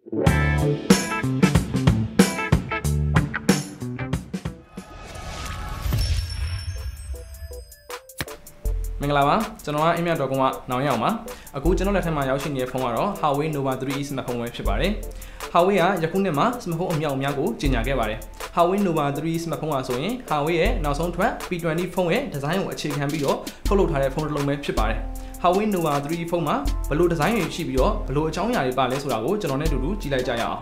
မင်္ဂလာပါကျွန်တော်ကအင်းမြတ်တော်ကုန်းကနောင်ရအောင်ပါအခုကျွန်တော်လက်ထက်မှာရောက်ရှိနေတဲ့ဖုန်းကတော့ Huawei Nova 3e smartphone ပဲဖြစ်ပါတယ် Huawei ကယခုနှစ်မှာ smartphone အမြောက်အများကိုကြီးညာခဲ့ပါတယ် Huawei Nova 3e smartphone ကဆိုရင် Huawei ရဲ့နောက်ဆုံးထွက် P20 ဖုန်းရဲ့ဒီဇိုင်းကိုအခြေခံပြီးတော့ထုတ်လုပ်ထားတဲ့ဖုန်းတစ်လုံးပဲဖြစ်ပါတယ် Huawei Nova 3e ဖုန်းမှာဘယ်လိုဒီဇိုင်းတွေရှိပြီးတော့ဘယ်လိုအကြောင်းအရာတွေပါလဲဆိုတာကိုကျွန်တော်နဲ့အတူတူကြည့်လိုက်ကြရအောင်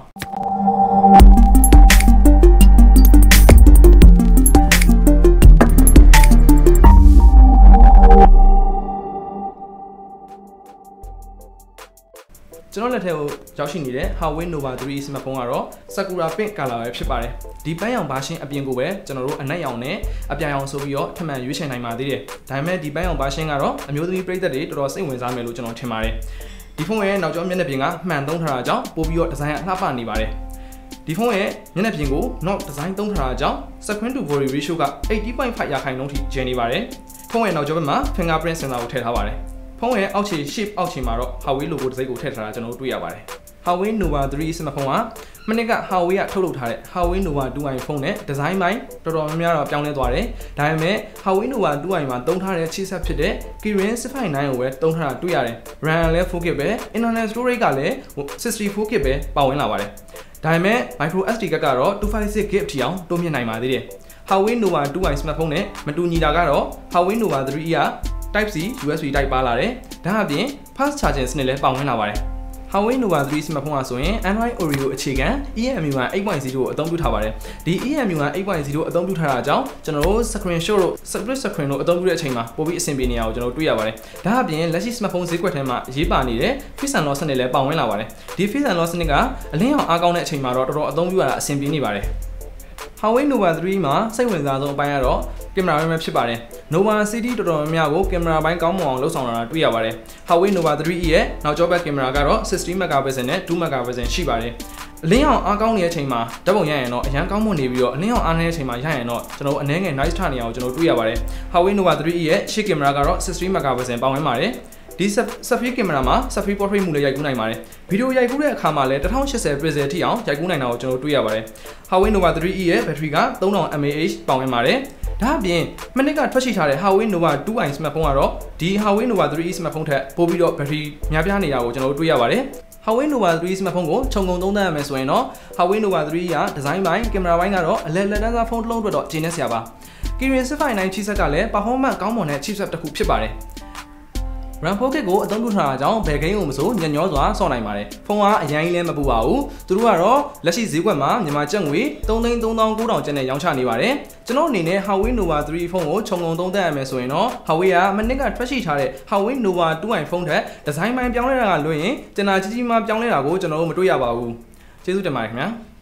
ကျွန်တော်လက်ထဲကိုရောက်ရှိနေတဲ့ Huawei Nova 3e smartphone ကတော့ Sakura Pink color ပဲဖြစ်ပါတယ်ဒီပန်းရောင်ဘာရှင်းအပြင်ကိုပဲကျွန်တော်တို့အနက်ရောင်နဲ့အပြာရောင်ဆိုပြီးတော့ထပ်မံရွေးချယ်နိုင်ပါသေးတယ်ဒါပေမဲ့ဒီပန်းရောင်ဘာရှင်းကတော့အမျိုးသမီးပရိသတ်တွေတော်တော်စိတ်ဝင်စားမယ်လို့ကျွန်တော်ထင်ပါတယ်ဒီဖုန်းရဲ့နောက်ကျောမျက်နှာပြင်ကမှန်သုံးထားတာကြောင့်ပို့ပြီးတော့ဒီဇိုင်းအလှပနေပါတယ်ဒီဖုန်းရဲ့မျက်နှာပြင်ကို နောက်ဒီဇိုင်းသုံးထားတာကြောင့် screen to body ratio က 80.5 ရာခိုင်နှုန်းထိကျန်နေပါတယ်ဖုန်းရဲ့နောက်ကျောဘက်မှာ fingerprint sensor ကိုထည့်ထားပါတယ်ဖုန်းရဲ့အောက်ခြေ shape အောက်ခြေမှာတော့ Huawei logo တစ်စိတ်ကိုထည့်ထားတာကျွန်တော်တို့တွေ့ရပါတယ် Huawei Nova 3e smartphone ကမနစ်က Huawei ကထုတ်လုပ်ထားတဲ့ Huawei Nova 2i ဖုန်းနဲ့ဒီဇိုင်းပိုင်းတော်တော်များများတော့ပြောင်းလဲသွားတယ်ဒါပေမဲ့ Huawei Nova 2i မှာသုံးထားတဲ့ chipset ဖြစ်တဲ့ Kirin 659ကိုပဲသုံးထားတာတွေ့ရတယ် RAM လည်း 4GB ပဲ internal storage ကလည်း 64GB ပဲပါဝင်လာပါတယ်ဒါပေမဲ့ micro SD ကတော့ 256GB အထိအောင်တိုးမြင့်နိုင်ပါသေးတယ် Huawei Nova 2i smartphone နဲ့မတူညီတာကတော့ Huawei Nova 3e ကType C USB Type ပါလာတယ်ဒါအပြင် fast charging စနစ်လည်းပါဝင်လာပါတယ် Huawei Nova 3 smartphone ကဆိုရင် Android Oreo အခြေခံ EMUI 8.0 ကိုအသုံးပြုထားပါတယ်ဒီ EMUI 8.0 အသုံးပြုထားတာကြောင့်ကျွန်တော်တို့ screenshot တို့ split screen တို့အသုံးပြုတဲ့အချိန်မှာပိုပြီးအဆင်ပြေနေအောင်ကျွန်တော်တို့တွေ့ရပါတယ်ဒါအပြင်လက်ရှိ smartphone ဈေးကွက်ထဲမှာရေးပါနေတဲ့ Face Unlock စနစ်လည်းပါဝင်လာပါတယ်ဒီ Face Unlock စနစ်ကအလင်းရောင်အားကောင်းတဲ့အချိန်မှာတော့တော်တော်အသုံးပြုရတာအဆင်ပြေနေပါတယ်Huawei Nova 3 မှာစိတ်ဝင်စားဆုံးအပိုင်းကတော့ကင်မရာပဲဖြစ်ပါတယ် Nova CD တော်တော်များများကိုကင်မရာပိုင်းကောင်းမွန်အောင်လှုပ်ဆောင်လာတာတွေ့ရပါတယ် Huawei Nova 3 ရဲ့နောက်ကျောဘက်ကင်မရာကတော့60 megapixel နဲ့2 megapixel ရှိပါတယ်အလင်းရောင်အားကောင်းနေတဲ့အချိန်မှာဓာတ်ပုံရရင်တော့အရန်ကောင်းမွန်နေပြီးတော့အလင်းရောင်အားနေတဲ့အချိန်မှာရရင်တော့ကျွန်တော်အနည်းငယ် nice ထနေအောင်ကျွန်တော်တွေ့ရပါတယ် Huawei Nova 3 ရဲ့ရှေ့ကင်မရာကတော့60 megapixel ပါဝင်ပါတယ်ဒီ selfie ကင်မရာမှာ selfie portrait မူလည်းရိုက်ကူးနိုင်ပါတယ်ဗီဒီယိုရိုက်ကူးတဲ့အခါမှာလည်း1080 pixel ထိအောင်ရိုက်ကူးနိုင်တာကိုကျွန်တော်တွေ့ရပါတယ် Huawei Nova 3e ရဲ့ battery က 3000 mAh ပါဝင်ပါတယ်ဒါအပြင်မနစ်ကထွက်ရှိထားတဲ့ Huawei Nova 2i smartphone ကတော့ဒီ Huawei Nova 3e smartphone ထက်ပိုပြီးတော့ battery များပြားနေတာကိုကျွန်တော်တို့တွေ့ရပါတယ်Huawei Nova 3 smartphone ကိုခြုံငုံသုံးသပ်ရမယ်ဆိုရင်တော့ Huawei Nova 3 ကဒီဇိုင်းပိုင်းကင်မရာပိုင်းကတော့အလက်တန်းစားဖုန်းတစ်လုံးအတွက်တော့ကျေနပ်စရာပါ Kirin 659 chipset ကလည်း performance ကောင်းမွန်တဲ့ chipset တစ်ခုဖြစ်ပါတယ်RAM 4GB ကိုအသုံးပြုထားတာကြောင့်ဘယ်ဂိမ်းကိုမဆိုညံ့ညောစွာဆော့နိုင်ပါတယ်ဖုန်းကအရင်ကြီးလည်းမပူပါဘူးသူတို့ကတော့လက်ရှိဈေးကွက်မှာမြန်မာကျပ်ငွေ 3,39,000 ကျပ်နဲ့ရောင်းချနေပါတယ်ကျွန်တော်အနေနဲ့ Huawei Nova 3 ဖုန်းကိုခြုံငုံသုံးသပ်ရမယ်ဆိုရင်တော့ Huawei ကမနစ်ကထွက်ရှိထားတဲ့ Huawei Nova 2i ဖုန်းထက်ဒီဇိုင်းပိုင်းပြောင်းလဲတာကလွှင့်ရင်ကျန်တာကြီးကြီးမှပြောင်းလဲတာကိုကျွန်တော်တို့မတွေ့ရပါဘူးကျေးဇူးတင်ပါတယ်ခင်ဗျာ